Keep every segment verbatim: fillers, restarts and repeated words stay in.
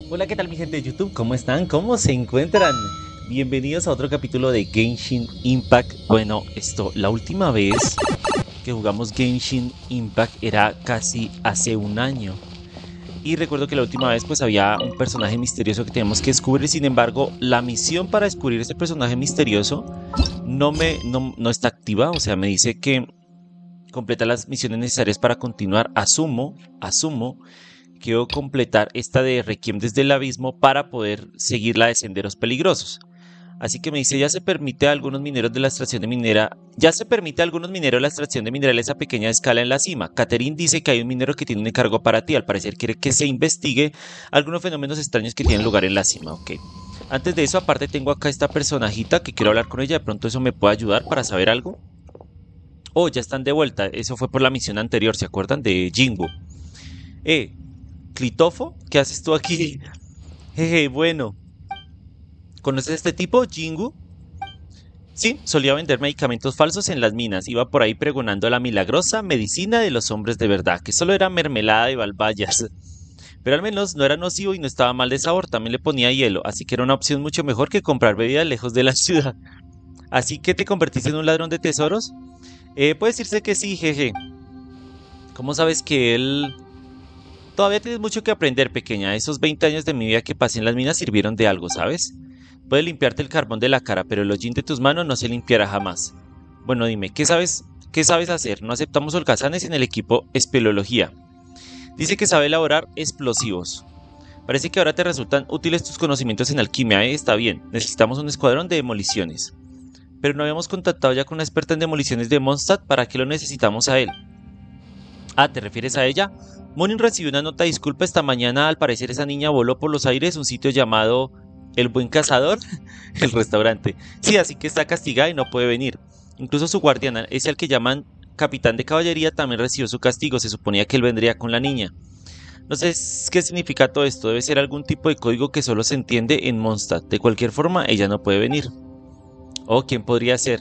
Hola, ¿qué tal mi gente de YouTube? ¿Cómo están? ¿Cómo se encuentran? Bienvenidos a otro capítulo de Genshin Impact. Bueno, esto, la última vez que jugamos Genshin Impact era casi hace un año. Y recuerdo que la última vez pues había un personaje misterioso que teníamos que descubrir. Sin embargo, la misión para descubrir ese personaje misterioso no, me, no, no está activa. O sea, me dice que completa las misiones necesarias para continuar. Asumo, asumo Quiero completar esta de Requiem desde el abismo para poder seguir la de senderos peligrosos. Así que me dice, ya se permite a algunos mineros de la extracción de minera, ya se permite a algunos mineros la extracción de minerales a pequeña escala en la cima. Catherine dice que hay un minero que tiene un encargo para ti. Al parecer quiere que se investigue algunos fenómenos extraños que tienen lugar en la cima. Ok. Antes de eso, aparte tengo acá esta personajita que quiero hablar con ella. De pronto eso me puede ayudar para saber algo. Oh, ya están de vuelta. Eso fue por la misión anterior, ¿se acuerdan? De Jingu. Eh, Clitofo, ¿qué haces tú aquí? Jeje, bueno. ¿Conoces a este tipo, Jingu? Sí, solía vender medicamentos falsos en las minas. Iba por ahí pregonando la milagrosa medicina de los hombres de verdad, que solo era mermelada de balbayas. Pero al menos no era nocivo y no estaba mal de sabor, también le ponía hielo, así que era una opción mucho mejor que comprar bebidas lejos de la ciudad. ¿Así que te convertiste en un ladrón de tesoros? Eh, puede decirse que sí, jeje. ¿Cómo sabes que él...? Todavía tienes mucho que aprender, pequeña. Esos veinte años de mi vida que pasé en las minas sirvieron de algo, ¿sabes? Puedes limpiarte el carbón de la cara, pero el hollín de tus manos no se limpiará jamás. Bueno, dime, ¿qué sabes, qué sabes hacer? No aceptamos holgazanes en el equipo espeleología. Dice que sabe elaborar explosivos. Parece que ahora te resultan útiles tus conocimientos en alquimia, ¿eh? Está bien. Necesitamos un escuadrón de demoliciones. Pero no habíamos contactado ya con una experta en demoliciones de Mondstadt. ¿Para qué lo necesitamos a él? Ah, ¿te refieres a ella? Monin recibió una nota de disculpa esta mañana. Al parecer esa niña voló por los aires un sitio llamado El Buen Cazador, el restaurante. Sí, así que está castigada y no puede venir. Incluso su guardiana, ese al que llaman capitán de caballería, también recibió su castigo. Se suponía que él vendría con la niña. No sé qué significa todo esto. Debe ser algún tipo de código que solo se entiende en Mondstadt. De cualquier forma, ella no puede venir. ¿O quién podría ser?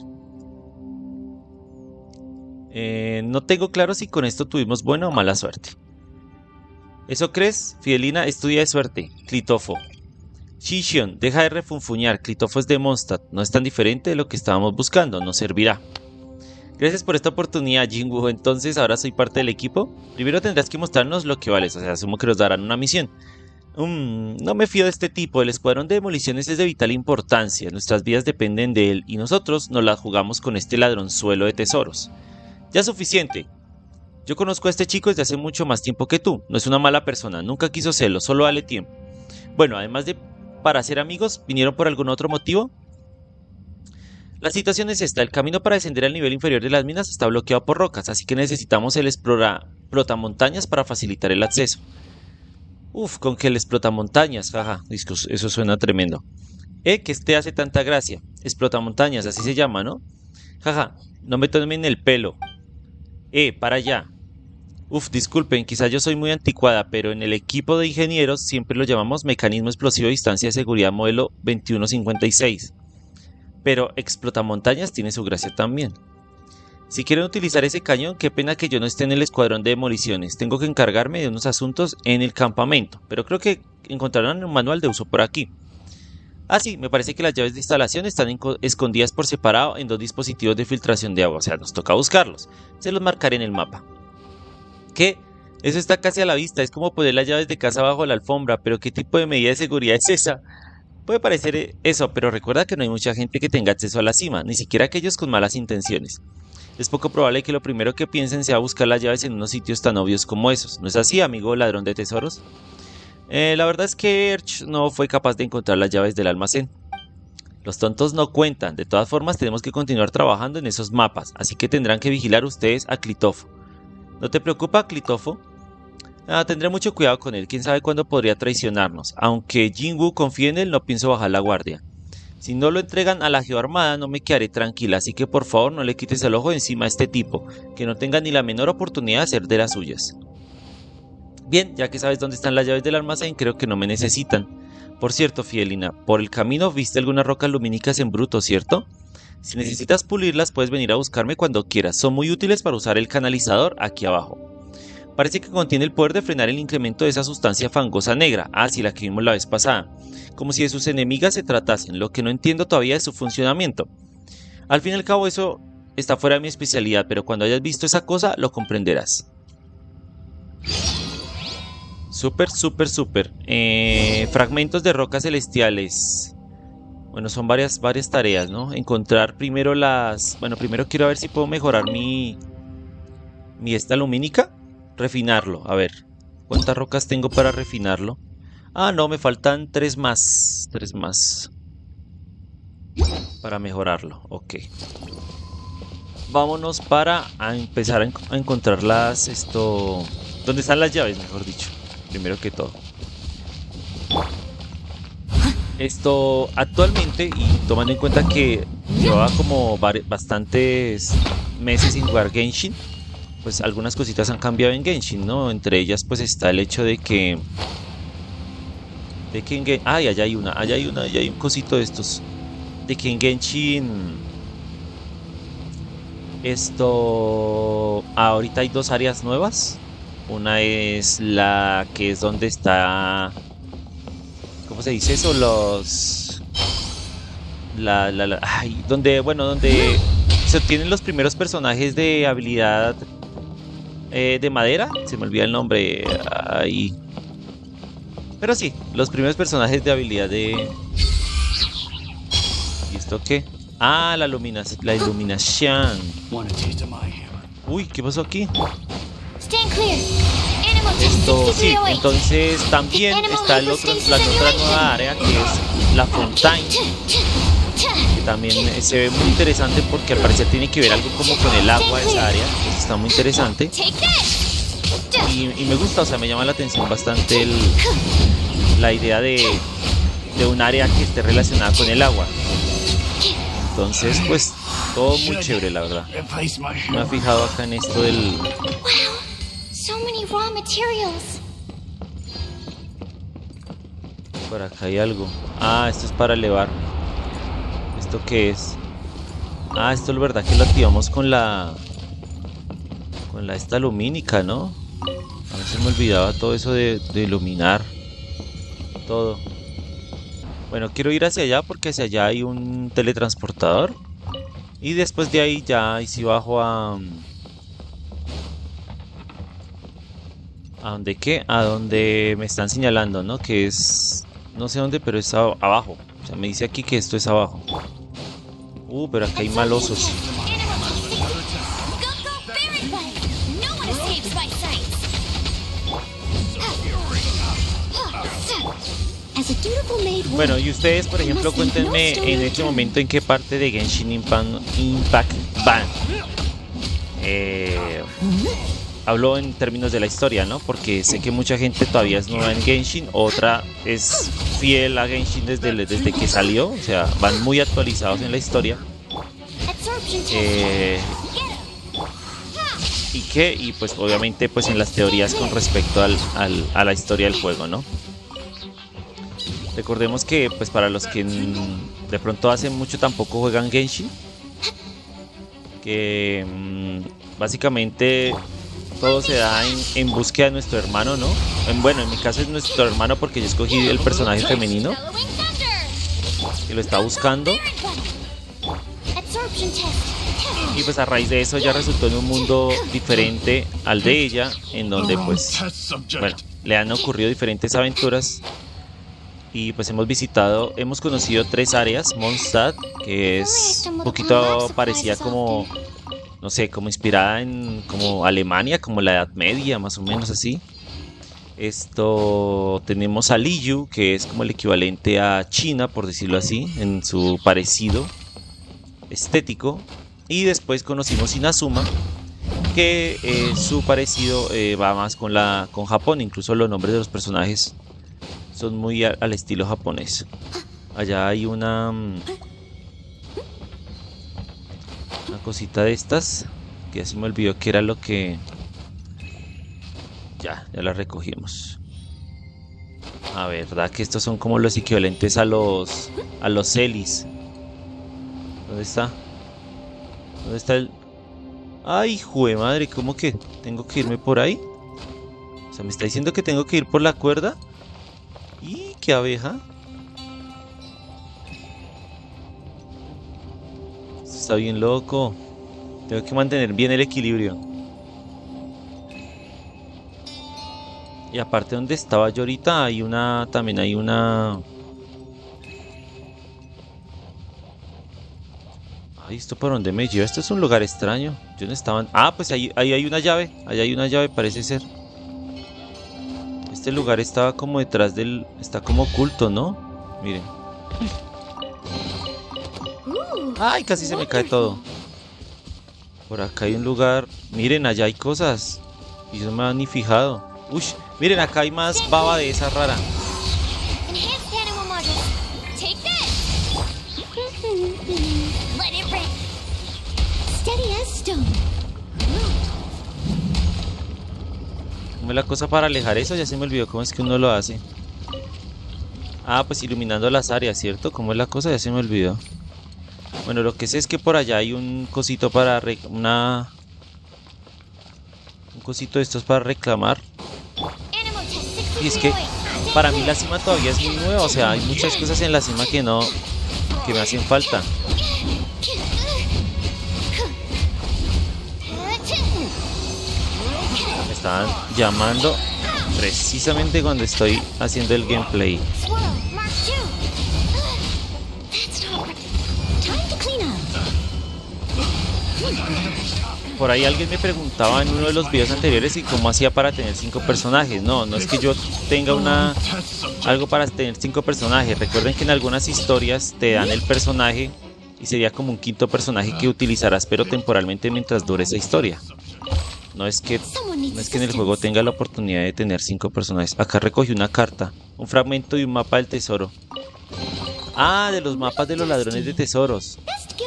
Eh, no tengo claro si con esto tuvimos buena o mala suerte. ¿Eso crees? Fidelina, estudia de suerte. Clitofo. Shishion, deja de refunfuñar. Clitofo es de Mondstadt. No es tan diferente de lo que estábamos buscando. Nos servirá. Gracias por esta oportunidad, Jingu. Entonces, ¿ahora soy parte del equipo? Primero tendrás que mostrarnos lo que vales. O sea, asumo que nos darán una misión. Um, no me fío de este tipo. El escuadrón de demoliciones es de vital importancia. Nuestras vidas dependen de él. Y nosotros nos las jugamos con este ladronzuelo de tesoros. Ya es suficiente. Yo conozco a este chico desde hace mucho más tiempo que tú. No es una mala persona, nunca quiso serlo, solo dale tiempo. Bueno, además de para ser amigos, ¿vinieron por algún otro motivo? La situación es esta, el camino para descender al nivel inferior de las minas está bloqueado por rocas, así que necesitamos el explotamontañas para facilitar el acceso. Uf, con que el explotamontañas, jaja, eso suena tremendo. Eh, que este hace tanta gracia. Explotamontañas, así se llama, ¿no? Jaja, no me tomen el pelo. Eh, para allá. Uf, disculpen, quizá yo soy muy anticuada, pero en el equipo de ingenieros siempre lo llamamos mecanismo explosivo de distancia de seguridad modelo veintiuno cincuenta y seis. Pero explotamontañas tiene su gracia también. Si quieren utilizar ese cañón, qué pena que yo no esté en el escuadrón de demoliciones. Tengo que encargarme de unos asuntos en el campamento, pero creo que encontrarán un manual de uso por aquí. Ah, sí, me parece que las llaves de instalación están escondidas por separado en dos dispositivos de filtración de agua, o sea, nos toca buscarlos. Se los marcaré en el mapa. ¿Qué? Eso está casi a la vista, es como poner las llaves de casa bajo la alfombra, pero ¿qué tipo de medida de seguridad es esa? Puede parecer eso, pero recuerda que no hay mucha gente que tenga acceso a la cima, ni siquiera aquellos con malas intenciones. Es poco probable que lo primero que piensen sea buscar las llaves en unos sitios tan obvios como esos. ¿No es así, amigo ladrón de tesoros? Eh, la verdad es que Erch no fue capaz de encontrar las llaves del almacén. Los tontos no cuentan, de todas formas tenemos que continuar trabajando en esos mapas, así que tendrán que vigilar ustedes a Clitofo. ¿No te preocupa, Clitofo? Ah, tendré mucho cuidado con él, quién sabe cuándo podría traicionarnos. Aunque Jingu confíe en él, no pienso bajar la guardia. Si no lo entregan a la geoarmada, no me quedaré tranquila, así que por favor no le quites el ojo encima a este tipo, que no tenga ni la menor oportunidad de hacer de las suyas. Bien, ya que sabes dónde están las llaves del almacén, creo que no me necesitan. Por cierto, Fidelina, por el camino viste algunas rocas lumínicas en bruto, ¿cierto? Si necesitas pulirlas, puedes venir a buscarme cuando quieras. Son muy útiles para usar el canalizador aquí abajo. Parece que contiene el poder de frenar el incremento de esa sustancia fangosa negra. Ah, sí, la que vimos la vez pasada. Como si de sus enemigas se tratasen, lo que no entiendo todavía es su funcionamiento. Al fin y al cabo eso está fuera de mi especialidad, pero cuando hayas visto esa cosa lo comprenderás. Súper, súper, súper. Eh, fragmentos de rocas celestiales. Bueno, son varias, varias tareas, ¿no? Encontrar primero las... Bueno, primero quiero ver si puedo mejorar mi... Mi esta lumínica. Refinarlo, a ver. ¿Cuántas rocas tengo para refinarlo? Ah, no, me faltan tres más. Tres más. Para mejorarlo, ok. Vámonos para a empezar a, en a encontrar las... Esto... ¿Dónde están las llaves, mejor dicho? Primero que todo. Esto, actualmente, y tomando en cuenta que llevaba como bastantes meses sin jugar Genshin, pues algunas cositas han cambiado en Genshin, ¿no? Entre ellas pues está el hecho de que... De que en Genshin... Ay, allá hay una, allá hay una, allá hay un cosito de estos. De que en Genshin... Esto... Ahorita hay dos áreas nuevas. Una es la que es donde está... ¿Cómo se dice eso? Los... La, la, la... Ay, donde, bueno, donde se obtienen los primeros personajes de habilidad eh, de madera. Se me olvida el nombre. Ahí. Pero sí, los primeros personajes de habilidad de... ¿Y esto qué? Ah, la, ilumina... la iluminación. Uy, ¿qué pasó aquí? Esto sí, entonces también está el otro, la otra nueva área que es la Fontaine, que también se ve muy interesante porque al parecer tiene que ver algo como con el agua de esa área, entonces está muy interesante y, y me gusta, o sea, me llama la atención bastante el, la idea de, de un área que esté relacionada con el agua. Entonces pues todo muy chévere, la verdad. Me he fijado acá en esto del... Por acá hay algo. Ah, esto es para elevar. ¿Esto qué es? Ah, esto es verdad que lo activamos con la... Con la esta lumínica, ¿no? A veces me olvidaba todo eso de, de iluminar todo. Bueno, quiero ir hacia allá porque hacia allá hay un teletransportador. Y después de ahí ya, ahí sí bajo a... ¿A dónde qué? A donde me están señalando, ¿no? Que es... No sé dónde, pero es abajo. O sea, me dice aquí que esto es abajo. Uh, pero acá hay malosos. Bueno, y ustedes, por ejemplo, cuéntenme en este momento en qué parte de Genshin Impact van. Eh... Hablo en términos de la historia, ¿no? Porque sé que mucha gente todavía es nueva en Genshin, otra es fiel a Genshin desde, desde que salió, o sea, van muy actualizados en la historia. Eh, ¿Y qué? Y pues obviamente pues en las teorías con respecto al, al, a la historia del juego, ¿no? Recordemos que pues para los que de pronto hace mucho tampoco juegan Genshin, que mmm, básicamente... Todo se da en, en búsqueda de nuestro hermano, ¿no? En, bueno, en mi caso es nuestro hermano porque yo escogí el personaje femenino que lo está buscando. Y pues a raíz de eso ya resultó en un mundo diferente al de ella, en donde pues, bueno, le han ocurrido diferentes aventuras. Y pues hemos visitado, hemos conocido tres áreas. Mondstadt, que es un poquito parecida como... No sé, como inspirada en como Alemania, como la Edad Media, más o menos así. Esto, tenemos a Liyue, que es como el equivalente a China, por decirlo así, en su parecido estético. Y después conocimos Inazuma, que eh, su parecido eh, va más con, la, con Japón. Incluso los nombres de los personajes son muy a, al estilo japonés. Allá hay una... Una cosita de estas, que ya se me olvidó que era lo que... Ya, ya la recogimos. A ver, ¿verdad? Que estos son como los equivalentes a los... A los Celis. ¿Dónde está? ¿Dónde está el...? Ay, jue madre, ¿cómo que tengo que irme por ahí? sea, me está diciendo que tengo que ir por la cuerda. ¡Y qué abeja! Esto está bien loco. Tengo que mantener bien el equilibrio. Y aparte donde estaba yo ahorita hay una... También hay una... Ay, ¿esto por dónde me lleva? Esto es un lugar extraño. Yo no estaba... Ah, pues ahí, ahí hay una llave. Ahí hay una llave, parece ser. Este lugar estaba como detrás del... Está como oculto, ¿no? Miren. Ay, casi se me cae todo. Por acá hay un lugar... Miren, allá hay cosas. Y yo no me había ni fijado. Uy, miren, acá hay más baba de esa rara. ¿Cómo es la cosa para alejar eso? Ya se me olvidó cómo es que uno lo hace. Ah, pues iluminando las áreas, ¿cierto? ¿Cómo es la cosa? Ya se me olvidó. Bueno, lo que sé es que por allá hay un cosito para... Re una... Un cosito de estos para reclamar. Y es que para mí la cima todavía es muy nueva. O sea, hay muchas cosas en la cima que no... Que me hacen falta. Me estaban llamando precisamente cuando estoy haciendo el gameplay. Por ahí alguien me preguntaba en uno de los videos anteriores y cómo hacía para tener cinco personajes. No, no es que yo tenga una algo para tener cinco personajes. Recuerden que en algunas historias te dan el personaje y sería como un quinto personaje que utilizarás, pero temporalmente mientras dure esa historia. No es que no es que en el juego tenga la oportunidad de tener cinco personajes. Acá recogí una carta, un fragmento de un mapa del tesoro. Ah, de los mapas de los ladrones de tesoros.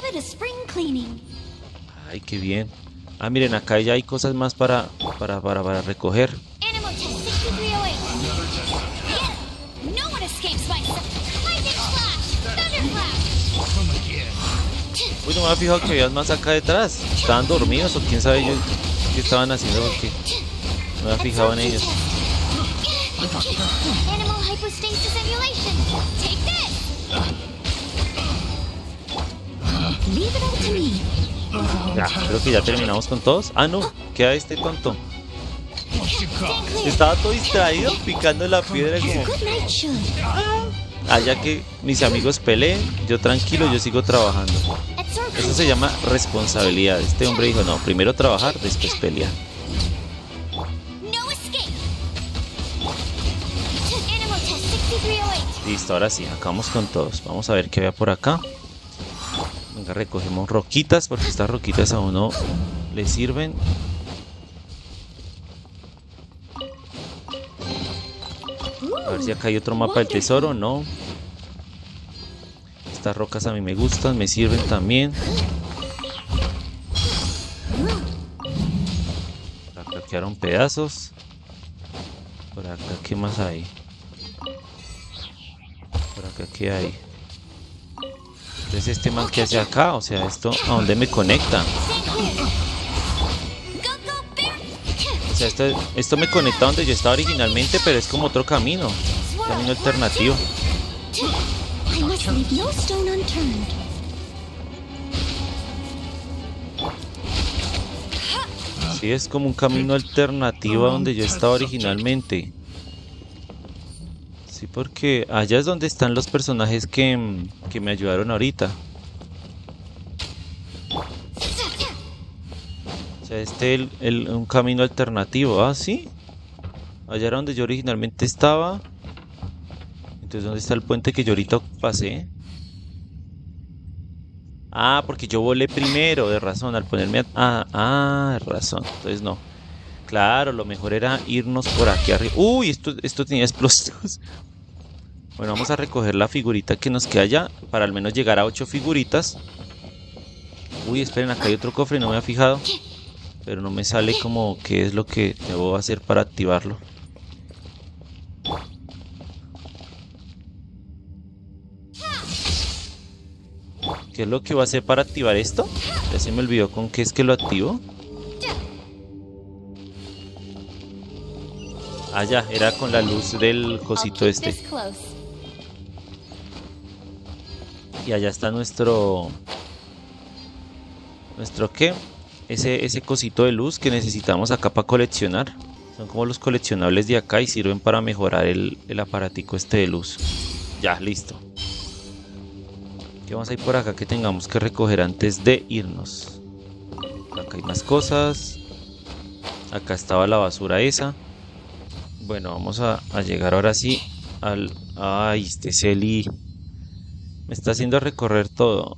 Ay, qué bien. Ah, miren, acá ya hay cosas más para, para, para, para recoger. Uy, no me había fijado que había más acá detrás. ¿Estaban dormidos o quién sabe yo qué estaban haciendo? Porque no me había fijado en ellos. Ya, creo que ya terminamos con todos. Ah, no, queda este tonto. Estaba todo distraído picando la piedra como... Ah, ya que mis amigos peleen, yo tranquilo, yo sigo trabajando. Eso se llama responsabilidad. Este hombre dijo, no, primero trabajar, después pelear. Listo, ahora sí, acabamos con todos. Vamos a ver qué había por acá. Venga, recogemos roquitas porque estas roquitas a uno le sirven. A ver si acá hay otro mapa del tesoro. No. Estas rocas a mí me gustan, me sirven también. Por acá quedaron pedazos. Por acá, ¿qué más hay? Por acá, ¿qué hay? Entonces este man que hace acá, o sea, esto, ¿a dónde me conecta? O sea, esto, esto me conecta a donde yo estaba originalmente, pero es como otro camino, un camino alternativo. Sí, es como un camino alternativo a donde yo estaba originalmente. Sí, porque allá es donde están los personajes que, que me ayudaron ahorita. O sea, este es el, el, un camino alternativo. Ah, sí. Allá era donde yo originalmente estaba. Entonces, ¿dónde está el puente que yo ahorita pasé? Ah, porque yo volé primero, de razón, al ponerme a... Ah, ah, de razón. Entonces no. Claro, lo mejor era irnos por aquí arriba. Uy, esto, esto tenía explosivos. Bueno, vamos a recoger la figurita que nos queda allá para al menos llegar a ocho figuritas. Uy, esperen, acá hay otro cofre, no me había fijado. Pero no me sale como qué es lo que debo hacer para activarlo. ¿Qué es lo que voy a hacer para activar esto? Ya se me olvidó con qué es que lo activo. Ah, ya, era con la luz del cosito este. Y allá está nuestro... ¿Nuestro qué? Ese, ese cosito de luz que necesitamos acá para coleccionar. Son como los coleccionables de acá y sirven para mejorar el, el aparatico este de luz. Ya, listo. ¿Qué vamos a ir por acá que tengamos que recoger antes de irnos? Acá hay más cosas. Acá estaba la basura esa. Bueno, vamos a, a llegar ahora sí al... Ay, este Celi me está haciendo recorrer todo.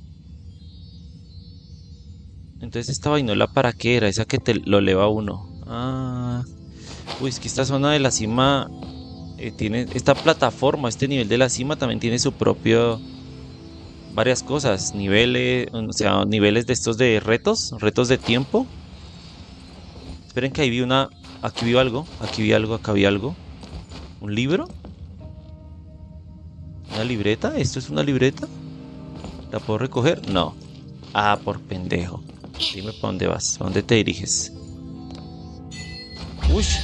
Entonces esta vainola para qué era, esa que te lo eleva uno. Ah, uy, es que esta zona de la cima eh, tiene esta plataforma, este nivel de la cima también tiene su propio varias cosas, niveles, o sea, niveles de estos de retos, retos de tiempo. Esperen que ahí vi una, aquí vi algo, aquí vi algo, acá vi algo. ¿Un libro? ¿Una libreta? ¿Esto es una libreta? ¿La puedo recoger? No. Ah, por pendejo. Dime para dónde vas, ¿a dónde te diriges? Uy.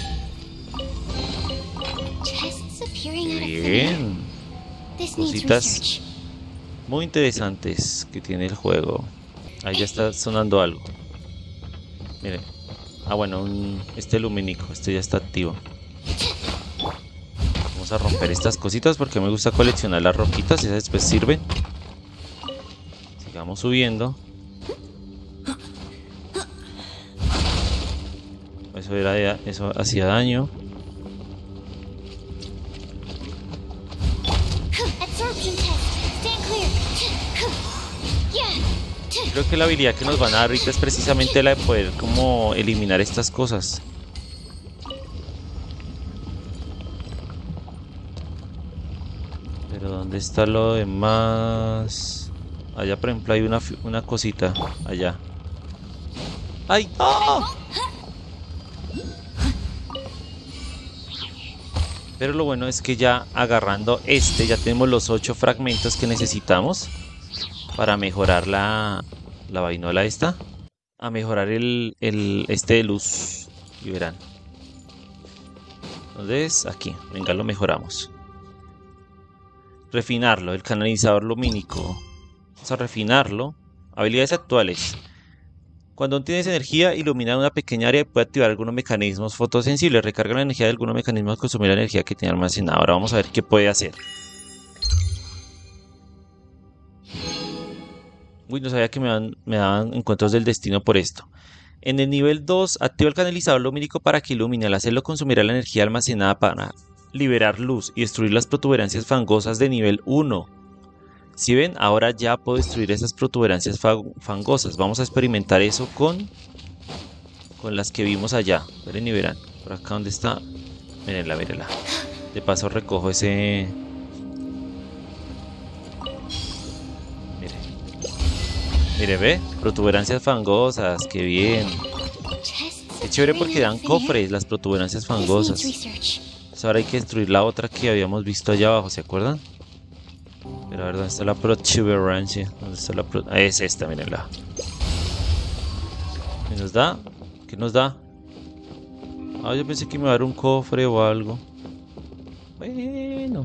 Bien. Cositas muy interesantes que tiene el juego. Ahí ya está sonando algo. Miren. Ah, bueno, un, este lumínico, este ya está activo. Vamos a romper estas cositas porque me gusta coleccionar las roquitas. Esas después sirven. Sigamos subiendo. Eso era, eso hacía daño. Creo que la habilidad que nos van a dar ahorita es precisamente la de poder como eliminar estas cosas. Pero ¿dónde está lo demás? Allá por ejemplo hay una, una cosita. Allá. ¡Ay! ¡Oh! Pero lo bueno es que ya agarrando este ya tenemos los ocho fragmentos que necesitamos para mejorar la, la vainola esta. A mejorar el, el este de luz. Y verán. Entonces aquí, venga, lo mejoramos. Refinarlo, el canalizador lumínico. Vamos a refinarlo. Habilidades actuales. Cuando tienes energía, ilumina una pequeña área y puede activar algunos mecanismos fotosensibles. Recarga la energía de algunos mecanismos al consumir la energía que tiene almacenada. Ahora vamos a ver qué puede hacer. Uy, no sabía que me daban, me daban encuentros del destino por esto. En el nivel dos, activa el canalizador lumínico para que ilumine. Al hacerlo consumirá la energía almacenada para liberar luz y destruir las protuberancias fangosas de nivel uno. Si ven, ahora ya puedo destruir esas protuberancias fangosas. Vamos a experimentar eso con con las que vimos allá. Miren y verán. Por acá donde está. Mírenla, mírenla. De paso recojo ese... Mire. Mire, ve. Protuberancias fangosas. Qué bien. Qué chévere porque dan cofres las protuberancias fangosas. Entonces ahora hay que destruir la otra que habíamos visto allá abajo. ¿Se acuerdan? Pero a ver, ¿dónde está la protuberancia? ¿Dónde está la pro... ah, es esta, mírenla. ¿Qué nos da? ¿Qué nos da? Ah, yo pensé que me iba a dar un cofre o algo. Bueno.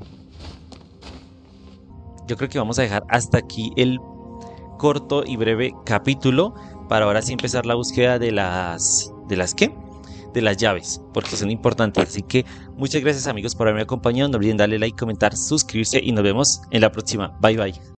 Yo creo que vamos a dejar hasta aquí el corto y breve capítulo. Para ahora sí empezar la búsqueda de las... ¿De las qué? De las llaves, porque son importantes. Así que muchas gracias amigos por haberme acompañado. No olviden darle like, comentar, suscribirse y nos vemos en la próxima. Bye bye.